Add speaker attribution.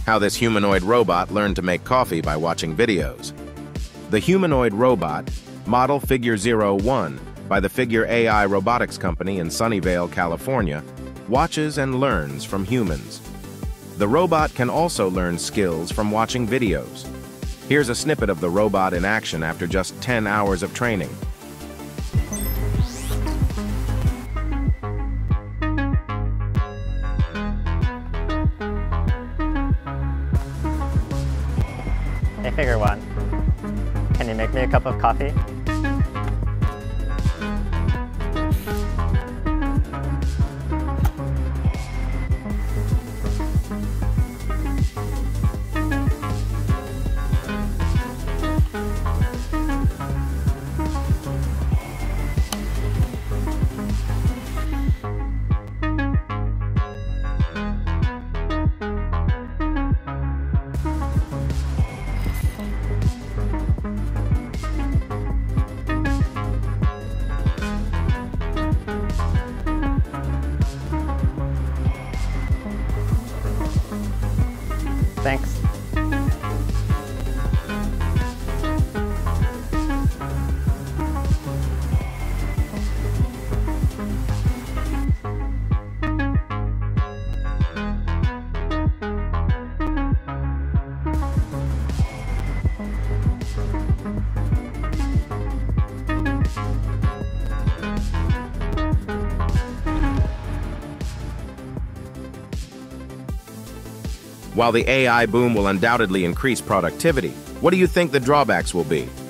Speaker 1: How this humanoid robot learned to make coffee by watching videos. The humanoid robot, model Figure 01, by the Figure AI robotics company in Sunnyvale, California, watches and learns from humans. The robot can also learn skills from watching videos. Here's a snippet of the robot in action after just 10 hours of training.
Speaker 2: Hey, Figure 1, can you make me a cup of coffee? Thanks.
Speaker 1: While the AI boom will undoubtedly increase productivity, what do you think the drawbacks will be?